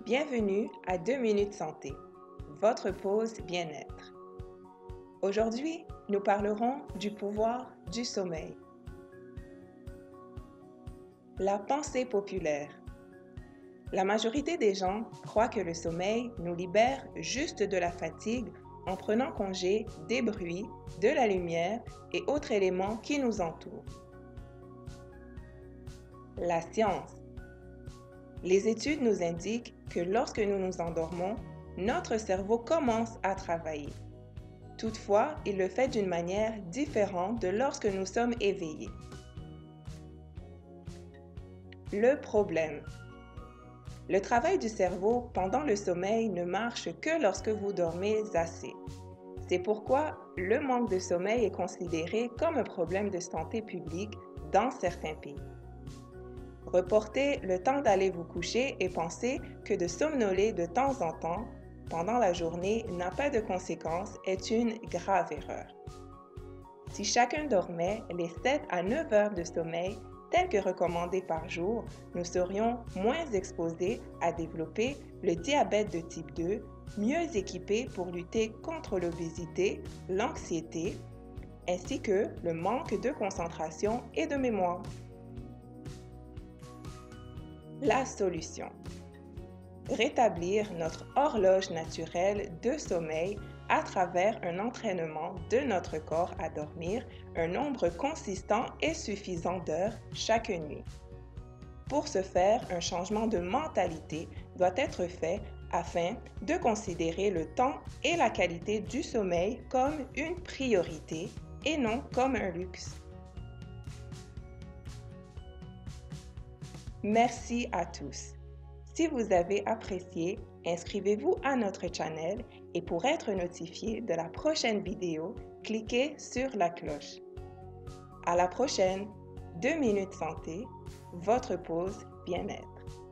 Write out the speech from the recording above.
Bienvenue à 2 minutes santé, votre pause bien-être. Aujourd'hui, nous parlerons du pouvoir du sommeil. La pensée populaire. La majorité des gens croient que le sommeil nous libère juste de la fatigue en prenant congé des bruits, de la lumière et autres éléments qui nous entourent. La science. Les études nous indiquent que lorsque nous nous endormons, notre cerveau commence à travailler. Toutefois, il le fait d'une manière différente de lorsque nous sommes éveillés. Le problème. Le travail du cerveau pendant le sommeil ne marche que lorsque vous dormez assez. C'est pourquoi le manque de sommeil est considéré comme un problème de santé publique dans certains pays. Reportez le temps d'aller vous coucher et pensez que de somnoler de temps en temps pendant la journée n'a pas de conséquences est une grave erreur. Si chacun dormait les 7 à 9 heures de sommeil tel que recommandé par jour, nous serions moins exposés à développer le diabète de type 2, mieux équipés pour lutter contre l'obésité, l'anxiété, ainsi que le manque de concentration et de mémoire. La solution. Rétablir notre horloge naturelle de sommeil à travers un entraînement de notre corps à dormir un nombre consistant et suffisant d'heures chaque nuit. Pour ce faire, un changement de mentalité doit être fait afin de considérer le temps et la qualité du sommeil comme une priorité et non comme un luxe. Merci à tous. Si vous avez apprécié, inscrivez-vous à notre channel et pour être notifié de la prochaine vidéo, cliquez sur la cloche. À la prochaine, 2 minutes santé, votre pause bien-être.